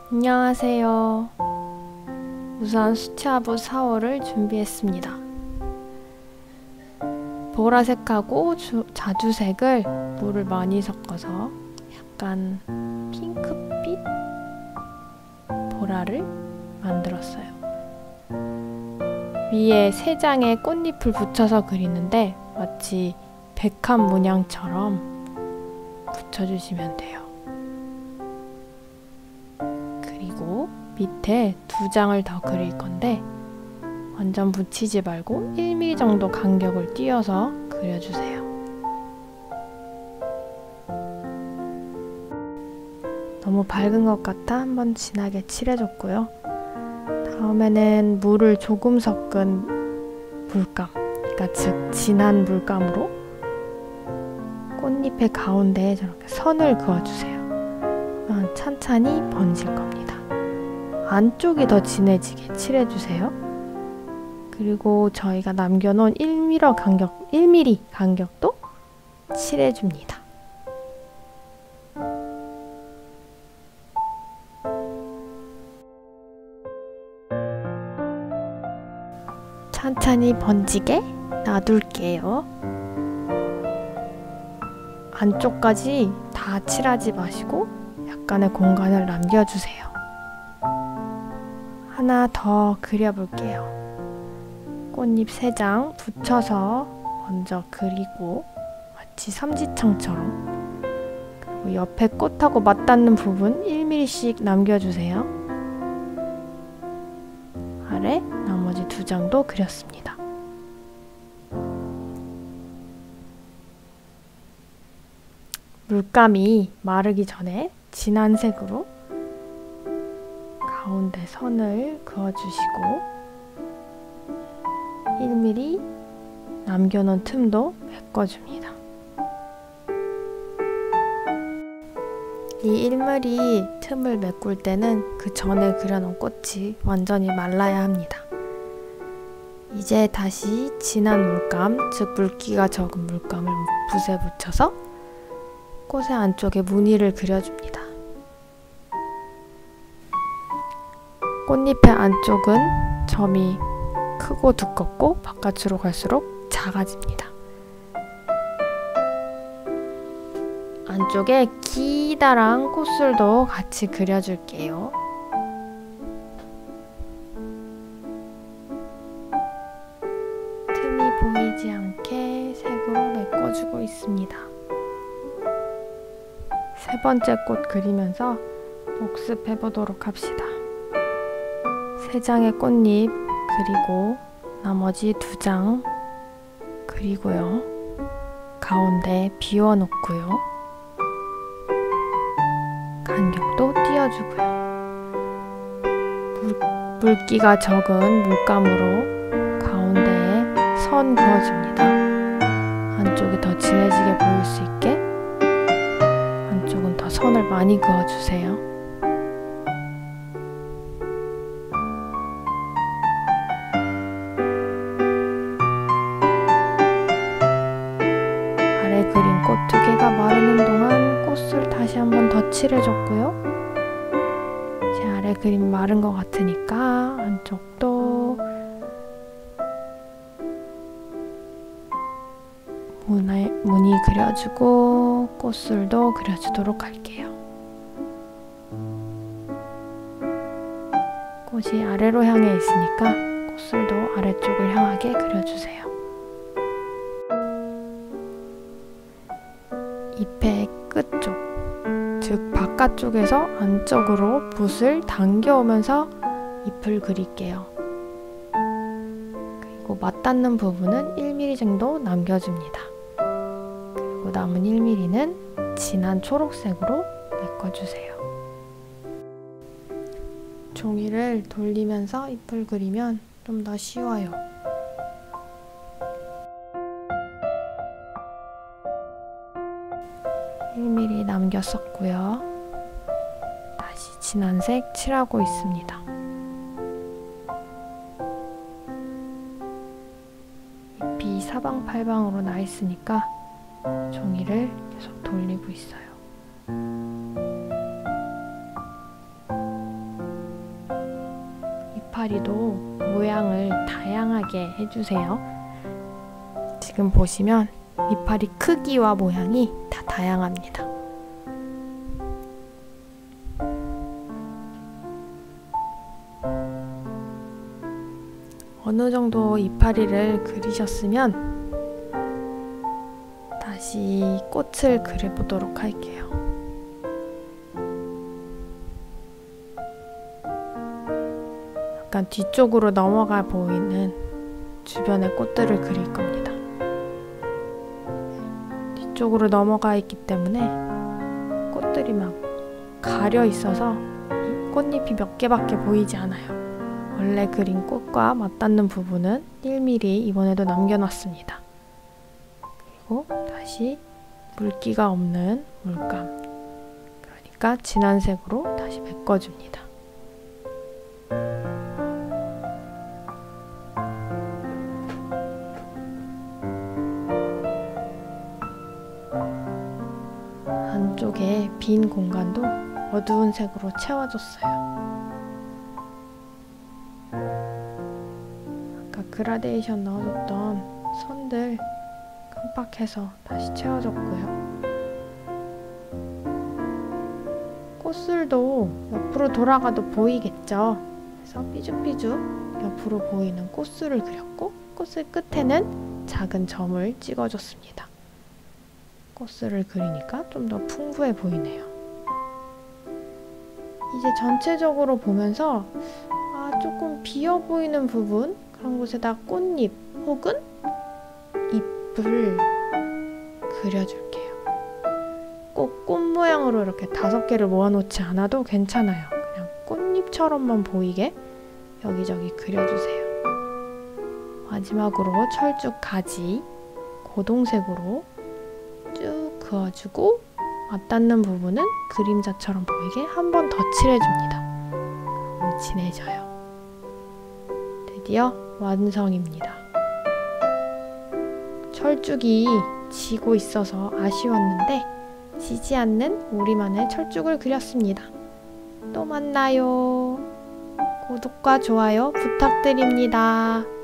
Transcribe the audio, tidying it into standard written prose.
안녕하세요. 우선 수채화부 4호를 준비했습니다. 보라색하고 자주색을 물을 많이 섞어서 약간 핑크빛 보라를 만들었어요. 위에 3장의 꽃잎을 붙여서 그리는데 마치 백합 문양처럼 붙여주시면 돼요. 그리고 밑에 2장을 더 그릴 건데 완전 붙이지 말고 1mm 정도 간격을 띄어서 그려주세요. 너무 밝은 것 같아 한번 진하게 칠해줬고요. 다음에는 물을 조금 섞은 물감, 그러니까 즉 진한 물감으로 꽃잎의 가운데에 저렇게 선을 그어주세요. 그러면 찬찬히 번질 겁니다. 안쪽이 더 진해지게 칠해주세요. 그리고 저희가 남겨놓은 1mm 간격도 칠해줍니다. 찬찬히 번지게 놔둘게요. 안쪽까지 다 칠하지 마시고 약간의 공간을 남겨주세요. 하나 더 그려볼게요. 꽃잎 3장 붙여서 먼저 그리고 마치 삼지창처럼, 그리고 옆에 꽃하고 맞닿는 부분 1mm씩 남겨주세요. 아래 나머지 2장도 그렸습니다. 물감이 마르기 전에 진한 색으로 가운데 선을 그어주시고 1mm 남겨놓은 틈도 메꿔줍니다. 이 1mm 틈을 메꿀 때는 그 전에 그려놓은 꽃이 완전히 말라야 합니다. 이제 다시 진한 물감, 즉 물기가 적은 물감을 붓에 묻혀서 꽃의 안쪽에 무늬를 그려줍니다. 꽃잎의 안쪽은 점이 크고 두껍고 바깥으로 갈수록 작아집니다. 안쪽에 기다란 꽃술도 같이 그려줄게요. 틈이 보이지 않게 색으로 메꿔주고 있습니다. 3번째 꽃 그리면서 복습해 보도록 합시다. 3장의 꽃잎 그리고 나머지 2장 그리고요. 가운데 비워놓고요. 간격도 띄워주고요. 물기가 적은 물감으로 가운데에 선 그어줍니다. 안쪽이 더 진해지게 보일 수 있게 안쪽은 더 선을 많이 그어주세요. 아래 그린 꽃 2개가 마르는 동안 꽃을 다시 한번 더 칠해줬고요. 이제 아래 그림 마른 것 같으니까 안쪽도 무늬 그려주고 꽃술도 그려주도록 할게요. 꽃이 아래로 향해 있으니까 꽃술도 아래쪽을 향하게 그려주세요. 잎의 끝쪽, 즉 바깥쪽에서 안쪽으로 붓을 당겨오면서 잎을 그릴게요. 그리고 맞닿는 부분은 1mm 정도 남겨줍니다. 그리고 남은 1mm는 진한 초록색으로 메꿔주세요. 종이를 돌리면서 잎을 그리면 좀 더 쉬워요. 남겼었고요. 다시 진한색 칠하고 있습니다. 잎이 사방팔방으로 나 있으니까 종이를 계속 돌리고 있어요. 모양을 다양하게 해주세요. 지금 보시면 이파리 크기와 모양이 다 다양합니다. 어느 정도 이파리를 그리셨으면 다시 꽃을 그려보도록 할게요. 약간 뒤쪽으로 넘어가 보이는 주변의 꽃들을 그릴 겁니다. 뒤쪽으로 넘어가 있기 때문에 꽃들이 막 가려 있어서 꽃잎이 몇 개밖에 보이지 않아요. 원래 그린 꽃과 맞닿는 부분은 1mm 이번에도 남겨놨습니다. 그리고 다시 물기가 없는 물감, 그러니까 진한 색으로 다시 메꿔줍니다. 안쪽에 빈 공간도 어두운 색으로 채워줬어요. 아까 그라데이션 넣어줬던 선들 깜빡해서 다시 채워줬고요. 꽃술도 옆으로 돌아가도 보이겠죠? 그래서 삐죽삐죽 옆으로 보이는 꽃술을 그렸고, 꽃술 끝에는 작은 점을 찍어줬습니다. 꽃술을 그리니까 좀 더 풍부해 보이네요. 이제 전체적으로 보면서 조금 비어 보이는 부분, 그런 곳에다 꽃잎 혹은 잎을 그려줄게요. 꼭 꽃 모양으로 이렇게 5개를 모아놓지 않아도 괜찮아요. 그냥 꽃잎처럼만 보이게 여기저기 그려주세요. 마지막으로 철쭉 가지 고동색으로 쭉 그어주고, 맞닿는 부분은 그림자처럼 보이게 한 번 더 칠해줍니다. 그럼 진해져요. 드디어 완성입니다. 철쭉이 지고 있어서 아쉬웠는데 지지 않는 우리만의 철쭉을 그렸습니다. 또 만나요. 구독과 좋아요 부탁드립니다.